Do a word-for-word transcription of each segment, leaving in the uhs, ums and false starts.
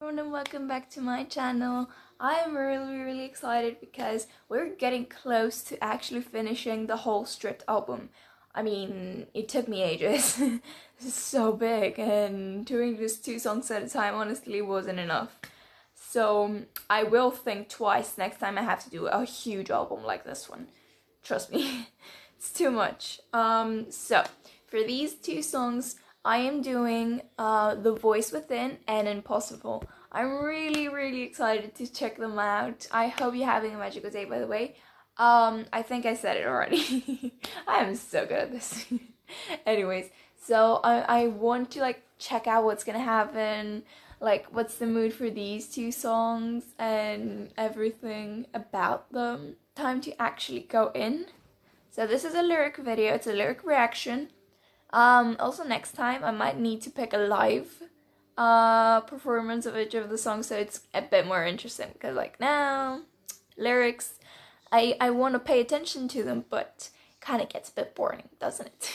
Everyone, and welcome back to my channel. I am really really excited because we're getting close to actually finishing the whole Stripped album. I mean, it took me ages. This is so big, and doing just two songs at a time honestly wasn't enough. So I will think twice next time I have to do a huge album like this one. Trust me, it's too much. Um, so for these two songs, I am doing uh, The Voice Within and Impossible. I'm really, really excited to check them out. I hope you're having a magical day, by the way. Um, I think I said it already. I am so good at this. Anyways, so I, I want to like check out what's gonna happen, like what's the mood for these two songs and everything about them. Time to actually go in. So this is a lyric video, it's a lyric reaction. Um, also next time I might need to pick a live uh, performance of each of the songs so it's a bit more interesting, because like now, lyrics, I, I want to pay attention to them, but kind of gets a bit boring, doesn't it?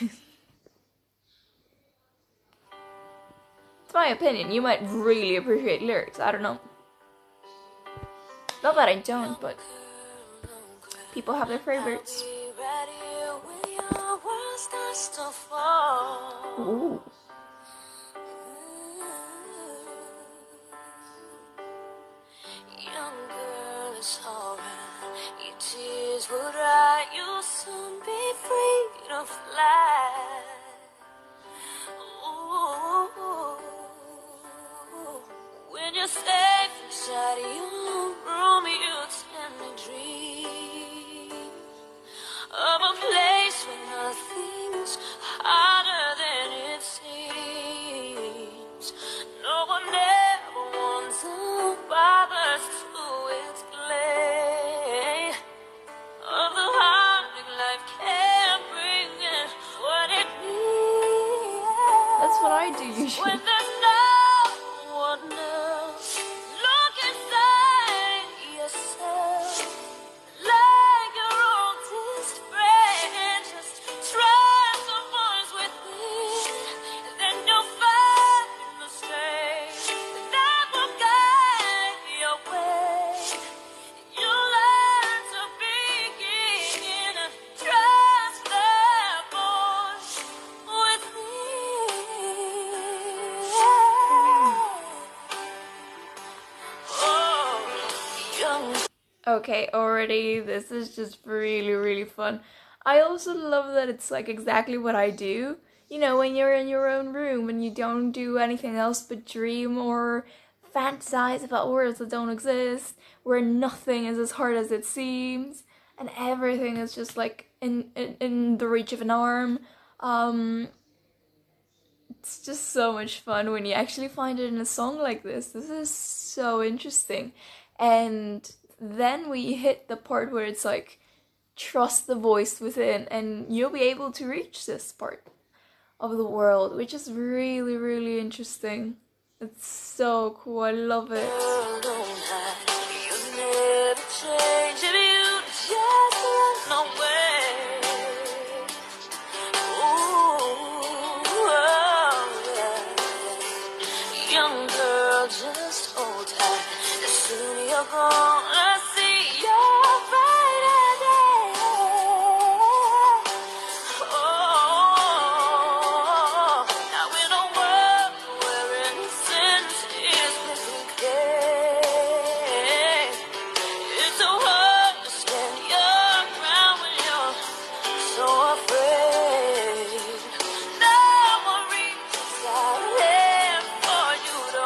It's my opinion, you might really appreciate lyrics, I don't know. Not that I don't, but people have their favorites. Ooh. Young girl is alright. Your tears will dry. You'll soon be free to fly. Ooh. When you're safe inside your room, you tend to dream of a place where nothing's harder than it seems. No one ever wants to bother to explain of the heartache life can bring and what it needs. That's what I do usually. When there's no one else, look inside yourself. Like your oldest friend, just trust the voice within, then you'll find the strength that will guide your way. You'll learn to begin and trust that voice within. Oh, young. Okay, already this is just really really fun. I also love that it's like exactly what I do. You know, when you're in your own room and you don't do anything else but dream or fantasize about worlds that don't exist, where nothing is as hard as it seems, and everything is just like in in, in the reach of an arm. Um, it's just so much fun when you actually find it in a song like this. This is so interesting. And then we hit the part where it's like, trust the voice within, and you'll be able to reach this part of the world, which is really, really interesting. It's so cool, I love it. Girl, don't hide. You'll never change if you just run away. Ooh, oh, yeah. Young girl, just hold tight. The sooner you're gonna see your brighter day. Oh, now in a world where innocence is mistaken, it's so hard to stand your ground when you're so afraid. No one reaches out a hand for you to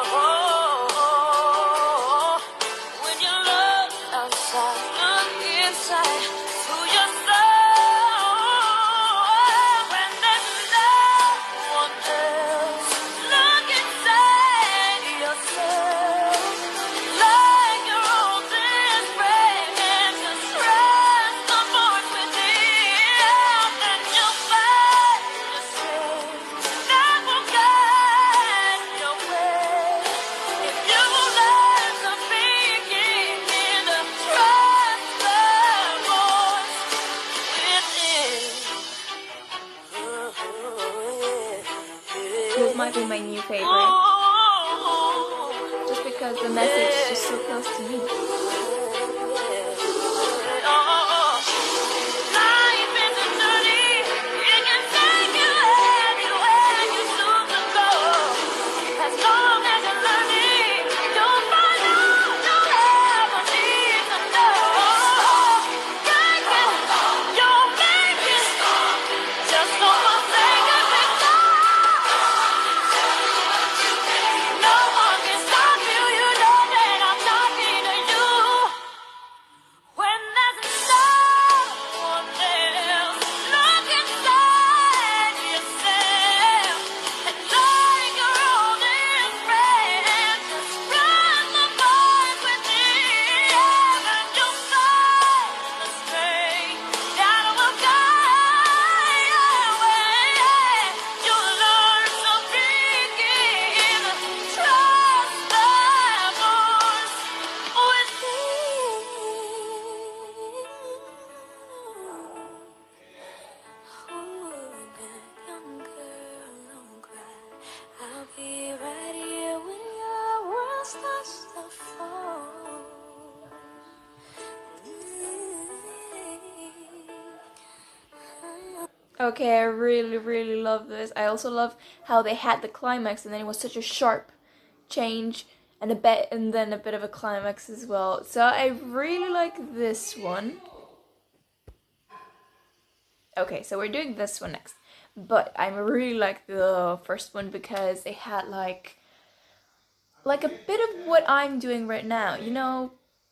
hold. When you look outside, look inside to your soul. When there's no one else, look inside yourself. Like your oldest friend, just trust the voice within, then you'll find the strength that will guide your way. If you learn to begin to trust the voice within. This might be my new favorite, Ooh, just because because the message is just so close to me. Okay, I really, really love this. I also love how they had the climax and then it was such a sharp change and a bit and then a bit of a climax as well. So I really like this one. Okay, so we're doing this one next. But I really like the first one because it had like like a bit of what I'm doing right now, you know?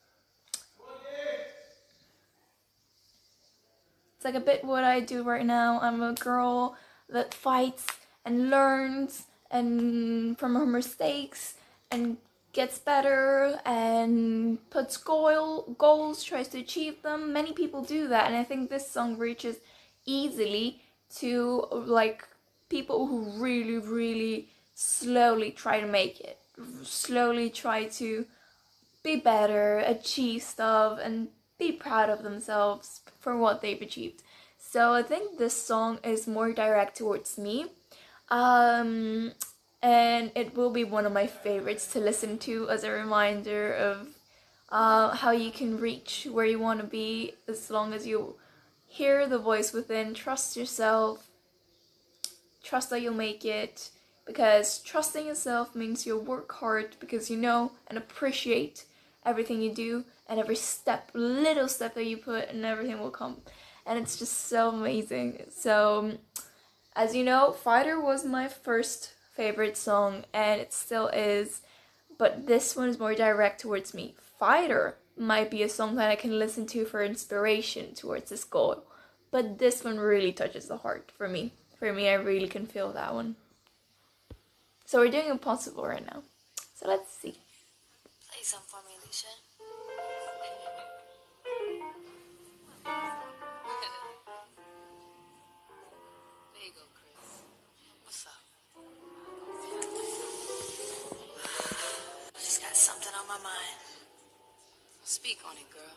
It's like a bit what I do right now. I'm a girl that fights and learns and from her mistakes and gets better and puts goal, goals, tries to achieve them. Many people do that, and I think this song reaches easily to like people who really, really slowly try to make it, slowly try to be better, achieve stuff, and be proud of themselves for what they've achieved. So I think this song is more direct towards me. Um, and it will be one of my favorites to listen to as a reminder of uh, how you can reach where you want to be as long as you hear the voice within. Trust yourself, trust that you'll make it, because trusting yourself means you'll work hard because you know and appreciate everything you do and every step, little step that you put, and everything will come. And it's just so amazing. So as you know, Fighter was my first favorite song and it still is, but this one is more direct towards me. Fighter might be a song that I can listen to for inspiration towards this goal, but this one really touches the heart for me. For me, I really can feel that one. So we're doing Impossible right now. So let's see. Play some for me, Alicia. There you go, Chris. What's up? I just got something on my mind. Speak on it, girl.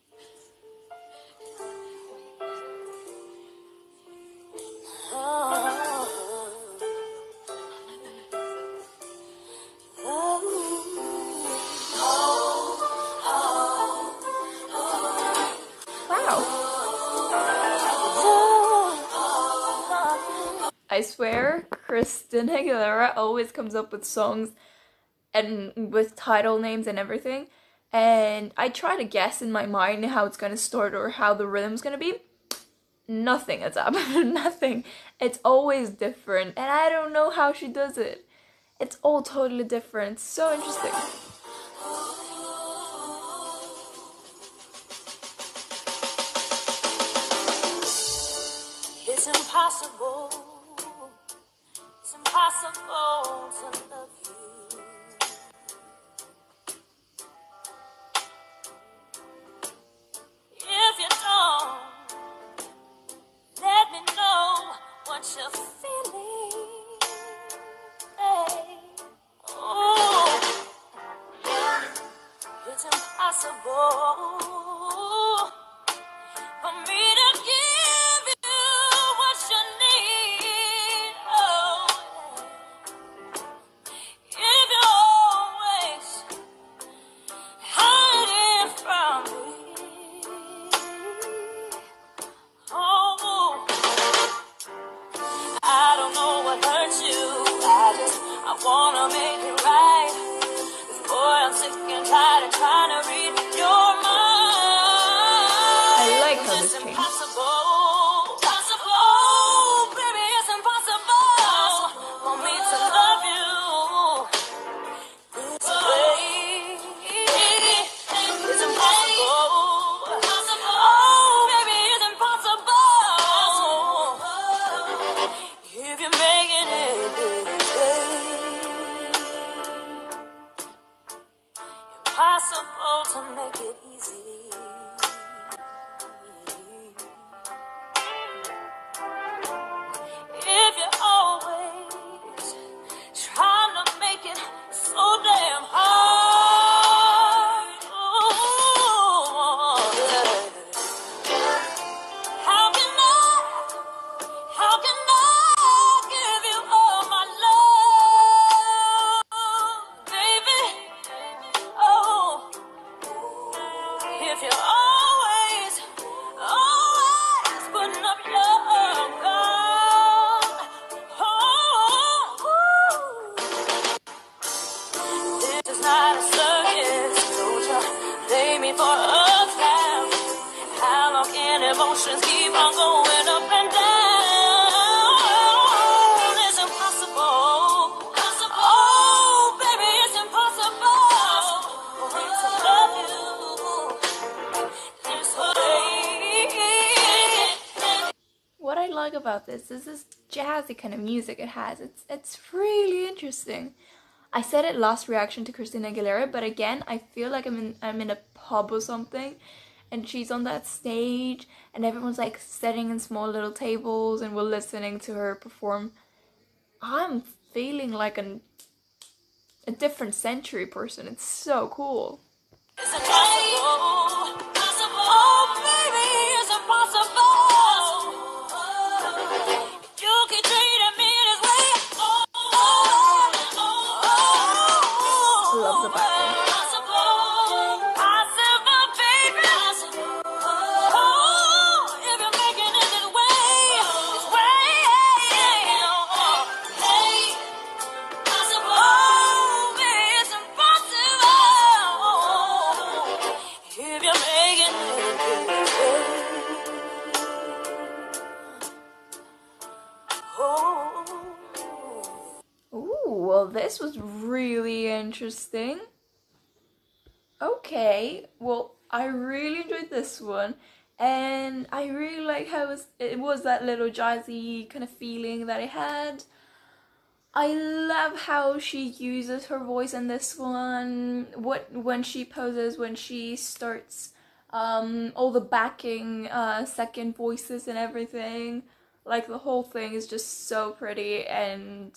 I swear, Christina Aguilera always comes up with songs and with title names and everything, and I try to guess in my mind how it's gonna start or how the rhythm's gonna be. Nothing has happened. Nothing. It's always different, and I don't know how she does it. It's all totally different. It's so interesting. It's impossible. It's impossible to love you. If you don't, let me know what you're feeling. Hey. Oh, it's impossible for me to give you what you need. Oh, if you always I just, I wanna make it right. 'Cause boy, I'm sick and tired of trying to read your mind. I like how this It's changed. impossible. Oh, baby, it's impossible for me to love you this way. It's impossible. Oh, baby, it's impossible if you're making it this way. Impossible to make it easy. If you're always trying to make it so damn hard. Oh, yeah. How can I, how can I give you all my love, baby? Oh, if you're always, always putting up your guard. Oh, this is not a circus. Don't you play me for a clown. How long can emotions keep on going up and down? It's impossible. Oh, baby, it's impossible for me to love you this way. What I like about this is this jazzy kind of music it has. It's it's really interesting. I said it last reaction to Christina Aguilera, but again, I feel like I'm in I'm in a pub or something, and she's on that stage, and everyone's like sitting in small little tables, and we're listening to her perform. I'm feeling like an a different century person. It's so cool. It's impossible. Oh, baby, it's impossible. You keep treating me this way. Oh, oh, oh, oh. Love the background. Possible, baby. Oh, if you're making it this way, this way. Hey. Oh, baby, it's impossible if you're making it this way. Oh. Ooh, well, this was really interesting. Okay, well, I really enjoyed this one, and I really like how it was, it was that little jazzy kind of feeling that it had. I love how she uses her voice in this one. What when she poses, when she starts, um, all the backing, uh, second voices and everything. Like the whole thing is just so pretty, and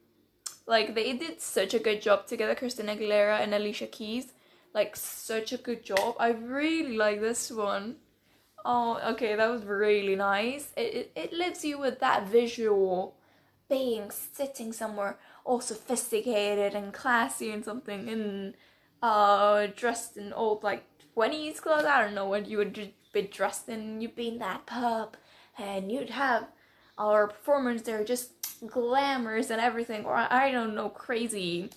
like they did such a good job together, Christina Aguilera and Alicia Keys. Like such a good job. I really like this one. Oh, okay, that was really nice. It it, it leaves you with that visual. Being sitting somewhere all sophisticated and classy and something, and uh dressed in old like twenties clothes. I don't know what you would be dressed in. You'd be in that pub and you'd have our performers there just glamorous and everything, or I don't know, crazy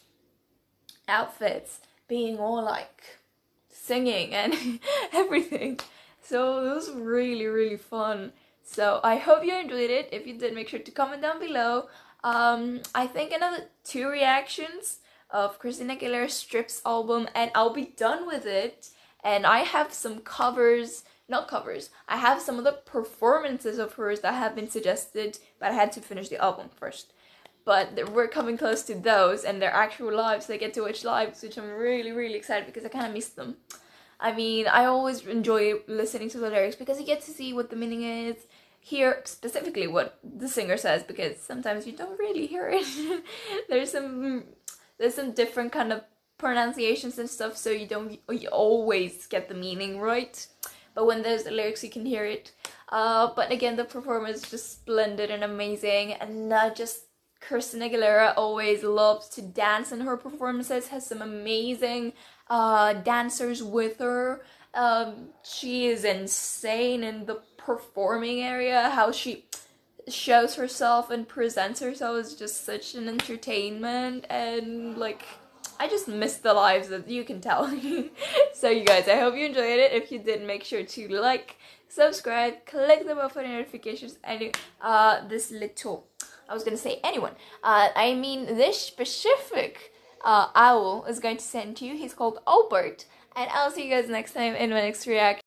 outfits, being all like singing and everything. So it was really really fun. So I hope you enjoyed it. If you did, make sure to comment down below. Um, I think another two reactions of Christina Aguilera's Strips album, and I'll be done with it. And I have some covers, not covers, I have some of the performances of hers that have been suggested, but I had to finish the album first. But we're coming close to those, and they're actual lives. They get to watch lives, which I'm really, really excited because I kind of missed them. I mean, I always enjoy listening to the lyrics because you get to see what the meaning is, hear specifically what the singer says, because sometimes you don't really hear it. there's some there's some different kind of pronunciations and stuff, so you don't you always get the meaning right. But when there's the lyrics, you can hear it. Uh, but again, the performance is just splendid and amazing, and not just Christina Aguilera always loves to dance in her performances, has some amazing uh, dancers with her. Um, she is insane in the performing area, how she shows herself and presents herself as just such an entertainment, and like I just miss the lives that you can tell. So you guys, I hope you enjoyed it. If you did, make sure to like, subscribe, click the bell for the notifications, and uh this little, I was gonna say anyone, uh I mean this specific uh owl is going to send to you. He's called Albert, and I'll see you guys next time in my next reaction.